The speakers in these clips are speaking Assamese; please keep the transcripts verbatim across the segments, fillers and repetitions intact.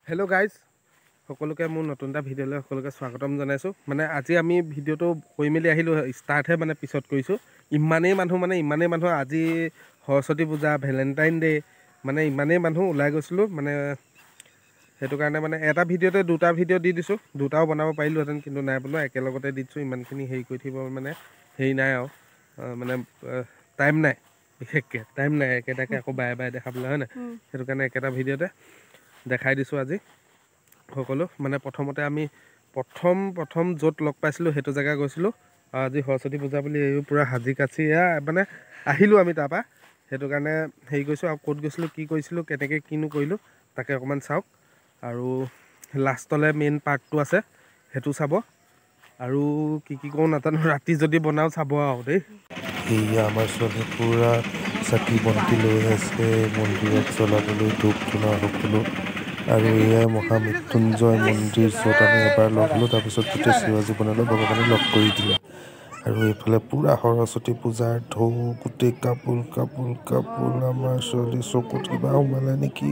Hello guys, সকলোকে মোৰ নতুন এটা ভিডিঅ'লৈ সকলোকে স্বাগতম জনাইছো মানে আজি আমি ভিডিঅ'টো কৈ মেলি আহিলো ষ্টাৰ্ট হে মানে পিছত কৰিছো ইমানেই মানুহ মানে ইমানেই মানুহ আজি সৰস্বতী পূজা ভ্যালেন্টাইন ডে মানে ইমানেই মানুহ ওলাই গৈছিলো মানে হেতু কাৰণে মানে এটা ভিডিঅ'তে দুটা ভিডিঅ' দি দিছো দুটাও বনাব পাৰিলো হেতেন কিন্তু নাই বনোৱা একেলগতে দিছো ইমানখিনি হেৰি কৰি থিব মানে হেৰি নাই আৰু মানে টাইম নাই বিশেষকে টাইম নাই একেটাকে আকৌ বাই বাই দেখাবলৈ হয় না হেতু কাৰণে একেটা ভিডিঅ'তে দেখাই দিছো আজি সকলো মানে প্ৰথমতে আমি প্ৰথম প্ৰথম যত লগ পাইছিলো হেতু জায়গা গৈছিলো আজি সৰস্বতী পূজা বুলি এই পুৰা হাজি কাছি মানে আহিলো আমি তাপা হেতু কাৰণে হেৰি গৈছো আৰু কোড গৈছিলো কি কৰিছিলো কেনেকে কিনো কৰিলো তাকে অকমান চাওক আৰু লাষ্টলে মেইন পাৰ্টটো আছে হেতু চাব আৰু কি কি কৰো নাজানো ৰাতি যদি বনাও চাব আৰু দেই এই আমাৰ চলে পুৰা চাকি বন্তি লৈ আছে মন্দিৰত চলাবলৈ ধূপ ধূনা সকলো আৰু এয়া মহামৃত্যুঞ্জয় মন্দিৰ য'ত আমি এবাৰ লগ হ'লো তাৰপিছত গোটেই শিৱ জীৱনলৈ ভগৱানে লগ কৰি দিলে আৰু এইফালে পুৰা সৰস্বতী পূজাৰ ঢৌ গোটেই কাপোৰ কাপোৰ কাপোৰ আমাৰ ছোৱালী চকুত কিবা সোমালে নেকি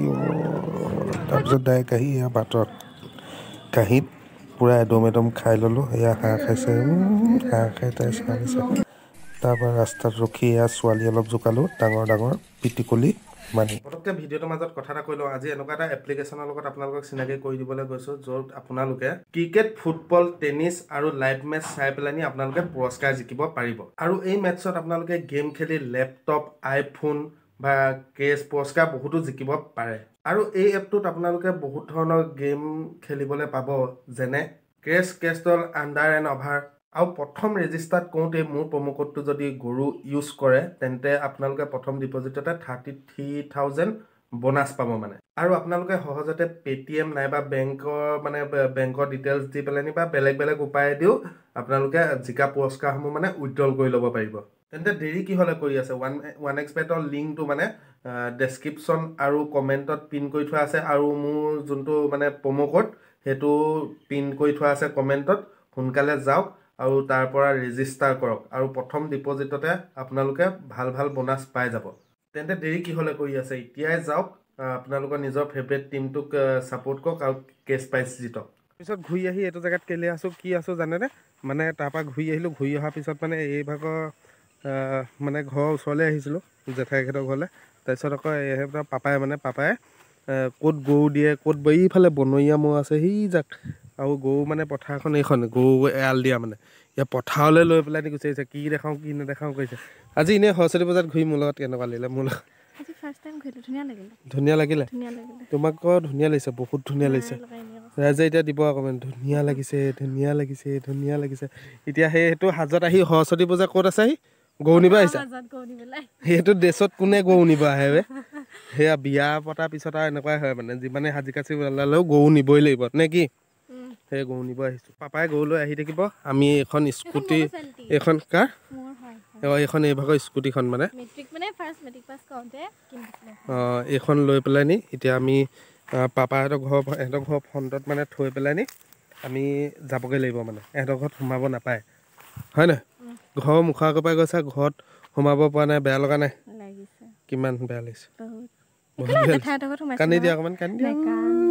তাৰপিছত ডাইৰেক্ট আহি এয়া ভাতত কাঁহীত পুৰা এদম এদম খাই ল'লোঁ এয়া হাঁহ খাইছে হাঁহ খাই তাই চাইছে তাৰপৰা ৰাস্তাত ৰখি এয়া ছোৱালী অলপ জোকালো ডাঙৰ ডাঙৰ পিটিকলি মানে পটককে ভিডিঅ'টোৰ মাজত কথা এটা কৈলো আজি এনেকুৱা এটা এপ্লিকেশ্যনৰ লগত আপোনালোকক চিনাকি কৰি দিবলৈ গৈছো য'ত আপোনালোকে ক্ৰিকেট ফুটবল টেনিছ আৰু লাইভ মেচ চাই পেলানি আপোনালোকে পুৰস্কাৰ জিকিব পাৰিব আৰু এই মেচত আপোনালোকে গেম খেলি লেপটপ আইফোন বা কেছ পুৰস্কাৰ বহুতো জিকিব পাৰে আৰু এই এপটোত আপোনালোকে বহুত ধৰণৰ গেম খেলিবলৈ পাব যেনে ক্ৰেছ কেষ্টল আণ্ডাৰ এণ্ড অভাৰ আৰু প্ৰথম ৰেজিষ্টাৰ্ড কৰোঁতে মোৰ প্ৰমো কোডটো যদি গৰু ইউজ কৰে তেন্তে আপোনালোকে প্ৰথম ডিপজিটতে থাৰ্টি থ্ৰী থাউজেণ্ড বোনাছ পাব মানে আৰু আপোনালোকে সহজতে পেটিএম নাইবা বেংকৰ মানে বেংকৰ ডিটেইলছ দি পেলানি বা বেলেগ বেলেগ উপায় দিও আপোনালোকে জিকা পুৰস্কাৰসমূহ মানে উইথড্ৰল কৰি ল'ব পাৰিব তেন্তে দেৰি কি হলে কৰি আছে ওৱান ওৱান এক্স বেটৰ লিংকটো মানে ডেছক্ৰিপশ্যন আৰু কমেণ্টত পিন কৰি থোৱা আছে আৰু মোৰ যোনটো মানে প্ৰমো কোড সেইটো পিন কৰি থোৱা আছে কমেণ্টত সোনকালে যাওক আৰু তাৰ পৰা ৰেজিষ্টাৰ কৰক আৰু প্ৰথম ডিপজিটতে আপোনালোকে ভাল ভাল বোনাছ পাই যাব তেন্তে দেৰি কি হলে কৰি আছে এতিয়াই যাওক আপোনালোকৰ নিজৰ ফেভাৰিট টিমটোক সাপোৰ্ট কৰক আৰু কেছ প্ৰাইজ জিতক পিছত ঘূৰি আহি এইটো জেগাত কেলে আছো কি আছো জানেনে মানে তাৰপৰা ঘূৰি আহিলো ঘূৰি অহাৰ পিছত মানে এই ভাগৰ মানে ঘৰৰ ওচৰলৈ আহিছিলো জেঠাইহঁতৰ ঘৰলৈ তাৰপিছত আকৌ এই পাপাই মানে পাপাই ক'ত গৰু দিয়ে ক'ত এইফালে বনৰীয়া ম'হ আছে সেই যাক আৰু গৰু মানে পথাৰখন এইখন গৰু এৰাল দিয়া মানে ইয়াৰ পথাৰলৈ লৈ পেলাই গুচি আহিছে কি দেখাওঁ কি নেদেখাওঁ কৰিছে আজি এনেই সৰস্বতী পূজাত ঘূৰি মোৰ লগত কেনেকুৱা লাগিলে মোৰ লগত আজি ফাৰ্ষ্ট টাইম ঘূৰিলো ধুনীয়া লাগিলে ধুনীয়া লাগিলে ধুনীয়া লাগিলে তোমাক ধুনীয়া লাগিছে বহুত ধুনীয়া লাগিছে ৰাইজে এতিয়া দিব অকণমান ধুনীয়া লাগিছে ধুনীয়া লাগিছে ধুনীয়া লাগিছে এতিয়া সেইটো হাজত আহি সৰস্বতী পূজা ক'ত আছে আহি গৰু নিব আহিছে সেইটো ড্ৰেছত কোনে গৰু নিব আহে বে সেয়া বিয়া পতাৰ পিছত আৰু এনেকুৱাই হয় মানে যিমানে সাজি কাচি ওলালেও গৰু নিবই লাগিব নে কি সেই গৰু নিব আহিছো পাপাই গৰু লৈ আহি থাকিব আমি এখন স্কুটি এখন কাৰ এইখন এই ভাগৰ স্কুটিখন মানে অঁ এইখন লৈ পেলাই নি এতিয়া আমি পাপাহঁতৰ ঘৰ এহঁতৰ ঘৰ ফ্ৰণ্টত মানে থৈ পেলাই নি আমি যাবগৈ লাগিব মানে এহঁতৰ ঘৰত সোমাব নাপায় হয় নাই ঘৰৰ মুখৰ আগৰ পৰা গৈছা ঘৰত সোমাব পৰা নাই বেয়া লগা নাই কিমান বেয়া লাগিছে কান্দি দিয়া অকণমান কান্দি দিয়া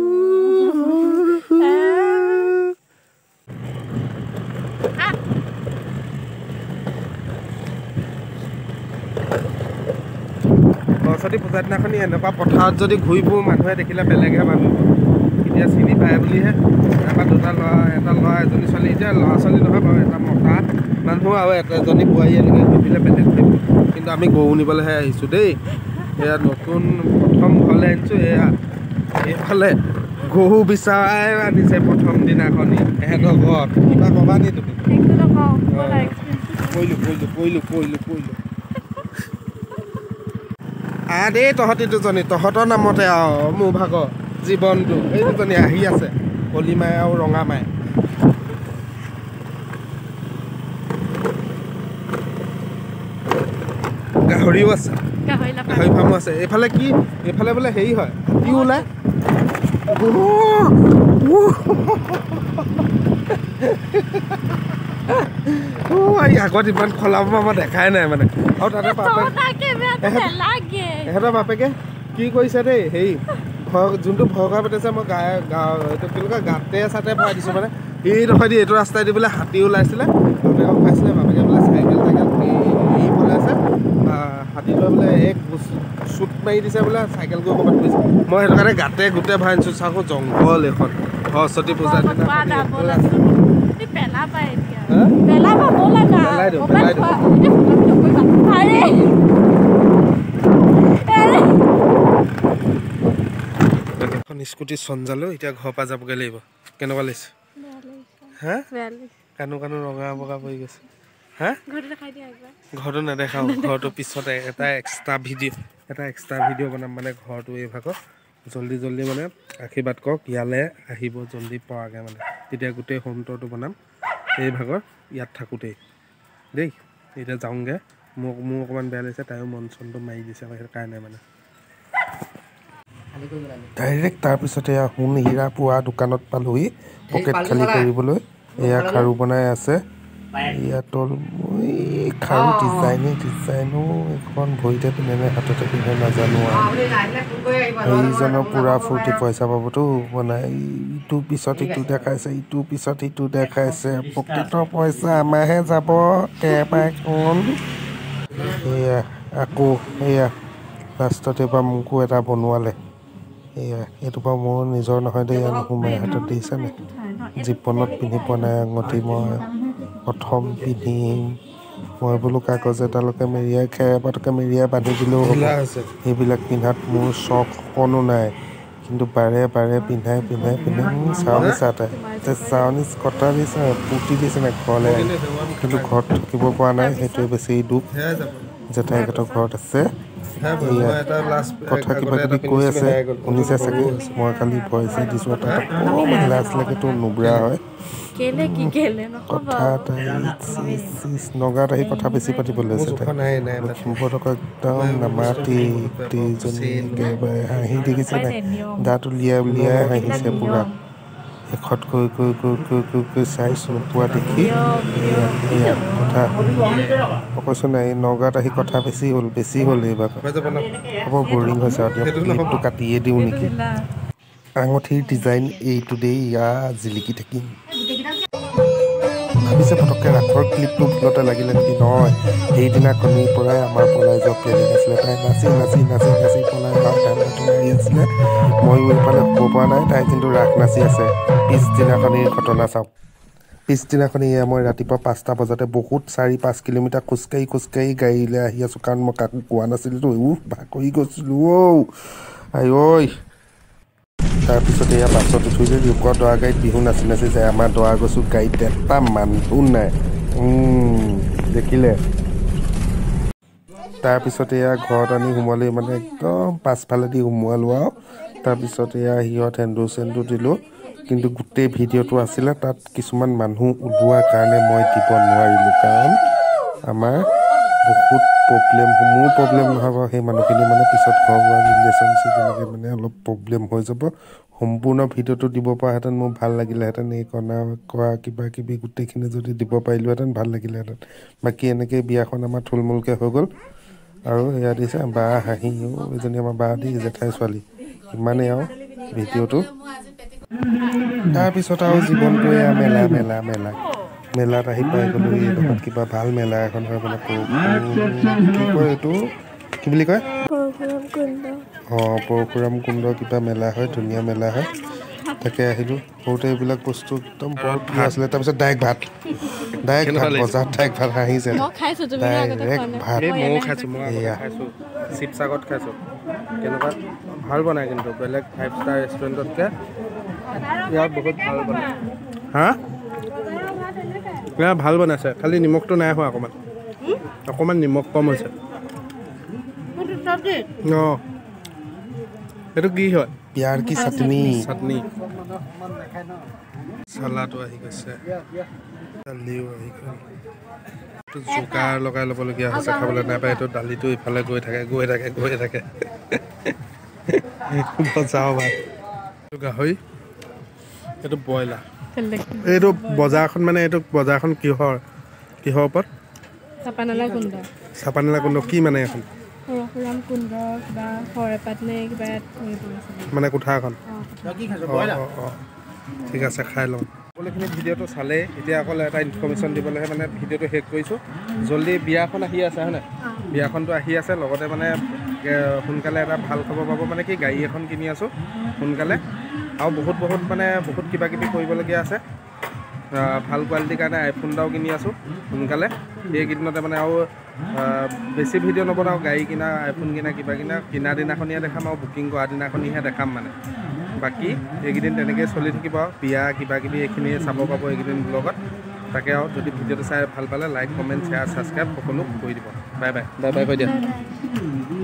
সৰস্বতী পূজাৰ দিনাখনি এনেকুৱা পথাৰত যদি ঘূৰি ফুৰোঁ মানুহে দেখিলে বেলেগহে ভাবিব এতিয়া চিনি পায় বুলিহে এবাৰ দুটা ল'ৰা এটা ল'ৰা এজনী ছোৱালী এতিয়া ল'ৰা ছোৱালী নহয় বাৰু এটা মতা মানুহ আৰু এটা এজনী বোৱাৰী এনেকৈ ঘূৰি ফুৰিলে বেলেগ ভাবিব কিন্তু আমি গৰু নিবলৈহে আহিছোঁ দেই এয়া নতুন প্ৰথম ঘৰলৈ আনিছোঁ এয়া এইফালে গৰু বিচাৰাই আনিছে প্ৰথম দিনাখনি এহেঁতৰ ঘৰত কিবা ক'বা নি তুমি কৰিলোঁ কৰিলোঁ কৰিলোঁ কৰিলোঁ কৰিলোঁ আহ দেই তহঁতি দুজনী তহঁতৰ নামতে আৰু মোৰ ভাগৰ জীৱনটো এই দুজনী আহি আছে কলিমাই আৰু ৰঙামাই গাহৰিও আছে গাহৰি ফাৰ্মো আছে এইফালে কি এইফালে বোলে হেৰি হয় কি ওলাই আগত ইমান খলাব মই দেখাই নাই মানে আৰু তাতে পাপে এহেঁতৰ বাপেকে কি কৰিছে দেই হেৰি ভয় যোনটো ভয় কৰা পেটাইছে মই গায়ে এইটো কি কয় গাতে চাতে ভৰাই দিছোঁ মানে এইডোখৰ দি এইটো ৰাস্তাই দি বোলে হাতী ওলাইছিলে বাপেকক পাইছিলে বাপেকে বোলে চাইকেল চাইকেল এইফালে আছে হাতীটোৱে বোলে এক চুট মাৰি দিছে বোলে চাইকেল গৈ ক'ৰবাত গৈছে মই সেইটো কাৰণে গাতে গোটেই ভৰাই আনিছোঁ চাওঁ জংঘল এখন সৰস্বতী পূজাৰ দিনা পেলাই দিওঁ পেলাই দিওঁ এখন স্কুটি চঞ্জালো এতিয়া ঘৰৰ পৰা যাবগৈ লাগিব কেনেকুৱা লাগিছে হা কাণু কাণু ৰঙা বগা পৰি গৈছে হা ঘৰটো নেদেখাওঁ ঘৰটো পিছতে এটা এক্সট্ৰা ভিডিঅ' এটা এক্সট্ৰা ভিডিঅ' বনাম মানে ঘৰটো এই ভাগত জল্দি জল্দি মানে আশীৰ্বাদ কৰক ইয়ালৈ আহিব জল্দি পোৱাকৈ মানে তেতিয়া গোটেই হোম টুৰটো বনাম এই ভাগত ইয়াত থাকোঁতেই দেই এতিয়া যাওঁগৈ মোক মোৰ অকণমান বেয়া লাগিছে তাইও মন চনটো মাৰি দিছে সেইটো কাৰণে মানে ডাইৰেক্ট তাৰপিছতে এয়া সোণ হীৰা পোৱা দোকানত পালোহি পকেট খালী কৰিবলৈ এয়া খাৰু বনাই আছে ইয়াত খাৰু ডিজাইনে ডিজাইনো এখন ভৰিতে পিন্ধে নে হাততে পিন্ধে নাজানো আৰু সেইজনৰ পূৰা ফূৰ্তি পইচা পাবতো বনাই ইটো পিছত ইটো দেখাইছে ইটো পিছত ইটো দেখাইছে পকেটৰ পইচা আমাৰহে যাব কেবাখন এয়া আকৌ এয়া লাষ্টত এইবাৰ মোকো এটা বনোৱালে এয়া এইটো বাৰু মোৰ নিজৰ নহয় দেই নোসোমাই হাতত দিছেনে জীৱনত পিন্ধি পোৱা নাই আঙুঠি মই প্ৰথম পিন্ধিম মই বোলো কাগজ এডালকে মেৰিয়াই খেৰ এপাতকে মেৰিয়াই বান্ধি দিলেও হ'ব সেইবিলাক পিন্ধাত মোৰ চখ অকণো নাই কিন্তু বাৰে বাৰে পিন্ধাই পিন্ধাই পিন্ধাই চাউনি চাটাই চাউনি কটা দিছে পুতি দিছে নে ঘৰলৈ আহি কিন্তু ঘৰত থাকিব পৰা নাই সেইটোৱে বেছি দুখ জেঠাইহঁতৰ ঘৰত আছে কথা কিবা কিবি কৈ আছে শুনিছে চাগে মই খালি ভইচে দিছোঁ এটা অকণমান লাজ লাগেতো নুবুৰা হয় কথা নগাঁৱত আহি কথা বেছি পাতিবলৈ আছে লখিমপুৰত আকৌ একদম নামাতি গোটেইজনী একেবাৰে হাঁহি দেখিছে নাই দাঁত উলিয়াই উলিয়াই হাঁহিছে পূৰা শেষত কৈ কৈ কৈ কৈ কৈ কৈ চাইছোঁ নোপোৱা দেখি এয়া কথা কৈছোঁ নাই নগাঁৱত আহি কথা বেছি হ'ল বেছি হ'ল এইবাৰ হ'ব বৰিং হৈছে আৰু ক্লিপটো কাটিয়ে দিওঁ নেকি আঙুঠিৰ ডিজাইন এইটো দেই ইয়া জিলিকি থাকিম ভাবিছে পটককৈ ৰাসৰ ক্লিপটো ভুলতে লাগিলে নেকি নহয় সেইদিনাখনিৰ পৰাই আমাৰ পলাই যোৱা প্লেনিং আছিলে তাই নাচি নাচি নাচি নাচি পলাই অহা টাইমটো মাৰি আছিলে ময়ো এইফালে শুব পৰা নাই তাই কিন্তু ৰাস নাচি আছে পিছদিনাখনিৰ ঘটনা চাওক পিছদিনাখনি এয়া মই ৰাতিপুৱা পাঁচটা বজাতে বহুত চাৰি পাঁচ কিলোমিটাৰ খোজকাঢ়ি খোজকাঢ়ি গাড়ীলৈ আহি আছোঁ কাৰণ মই কাকো কোৱা নাছিলোঁতো উহ ভাগৰি গৈছিলোঁ ঔ আই ঐ তাৰপিছত এয়া বাছত উঠিলে লোকৰ দৰা গাড়ীত বিহু নাচি নাচি যায় আমাৰ দৰা গৈছোঁ গাড়ীত এটা মানুহ নাই দেখিলে তাৰপিছত এয়া ঘৰত আনি সোমালে মানে একদম পাছফালেদি সোমোৱালোঁ আৰু তাৰপিছত এয়া সিহঁত সেন্দুৰ চেন্দুৰ দিলোঁ কিন্তু গোটেই ভিডিঅ'টো আছিলে তাত কিছুমান মানুহ ওলোৱাৰ কাৰণে মই দিব নোৱাৰিলোঁ কাৰণ আমাৰ বহুত প্ৰব্লেম মোৰ প্ৰব্লেম নহ'ব সেই মানুহখিনি মানে পিছত ঘৰুৱা ৰিলেশ্যনশ্বিপ এনেকৈ মানে অলপ প্ৰব্লেম হৈ যাব সম্পূৰ্ণ ভিডিঅ'টো দিব পৰাহেঁতেন মোৰ ভাল লাগিলেহেঁতেন এই কণা কৰা কিবা কিবি গোটেইখিনি যদি দিব পাৰিলোহেঁতেন ভাল লাগিলেহেঁতেন বাকী এনেকৈ বিয়াখন আমাৰ থুলমূলকৈ হৈ গ'ল আৰু সেয়া দিছে বা হাঁহিও এজনী আমাৰ বা দি জেঠাই ছোৱালী ইমানেই আৰু ভিডিঅ'টো তাৰপিছত আৰু জীৱনটো এয়া মেলা মেলা মেলা মেলাত আহি পাই গ'লোঁ এইডোখৰত কিবা ভাল মেলা এখন হয় মানে কি কয় এইটো কি বুলি কয় অঁ পৰশুৰাম কুণ্ড কিবা মেলা হয় ধুনীয়া মেলা হয় তাকে আহিলোঁ সৰুতে এইবিলাক বস্তু একদম বৰ প্ৰিয় আছিলে তাৰপিছত ডাইৰেক্ট ভাত ডাইৰেক্ট ভাত বজাৰত ডাইৰেক্ট ভাত হাঁহিছে ডাইৰেক্ট ভাত ময়ো খাইছোঁ মই খাইছোঁ শিৱসাগৰত খাইছোঁ কেনেকুৱা ভাল বনায় কিন্তু বেলেগ ফাইভ ষ্টাৰ ৰেষ্টুৰেণ্টতকৈ ইয়াত বহুত ভাল বনায় হা ইয়াত ভাল বনাইছে খালি নিমখটো নাই হোৱা অকণমান অকণমান নিমখ কম হৈছে অঁ এইটো কি হয় পিয়াৰ কি চাটনি চাটনি চালাটো আহি গৈছে দালিও আহি গ'ল জোকাৰ লগাই ল'বলগীয়া হৈছে খাবলৈ নাপায় এইটো দালিটো ইফালে গৈ থাকে গৈ থাকে গৈ থাকে বজাও ভাত এইটো গাহৰি এইটো ব্ৰইলাৰ এইটো বজাৰখন মানে এইটো বজাৰখন কিহৰ কিহৰ ওপৰত চাপানালা কুণ্ড চাপানালা কুণ্ড কি মানে এখন পৰশুৰাম কুণ্ড কিবা সৰপাত নে কিবা মানে কোঠা এখন অঁ অঁ অঁ ঠিক আছে খাই লওঁ সকলোখিনি ভিডিঅ'টো চালেই এতিয়া অকল এটা ইনফৰ্মেশ্যন দিবলৈহে মানে ভিডিঅ'টো শেষ কৰিছোঁ জল্দি বিয়াখন আহি আছে হয়নে বিয়াখনটো আহি আছে লগতে মানে সোনকালে এটা ভাল খবৰ পাব মানে কি গাড়ী এখন কিনি আছোঁ সোনকালে আৰু বহুত বহুত মানে বহুত কিবা কিবি কৰিবলগীয়া আছে ভাল কোৱালিটিৰ কাৰণে আইফোন এটাও কিনি আছোঁ সোনকালে এইকেইদিনতে মানে আৰু বেছি ভিডিঅ' নবনাওঁ গাড়ী কিনা আইফোন কিনা কিবা কিনা কিনা দিনাখনিহে দেখাম আৰু বুকিং কৰা দিনাখনিহে দেখাম মানে বাকী এইকেইদিন তেনেকৈ চলি থাকিব আৰু বিয়া কিবা কিবি এইখিনি চাব পাব এইকেইদিন ব্লগত তাকে আৰু যদি ভিডিঅ'টো চাই ভাল পালে লাইক কমেণ্ট শ্বেয়াৰ ছাবস্ক্ৰাইব সকলো কৰি দিব বাই বাই বাই বাই কৈ দিয়া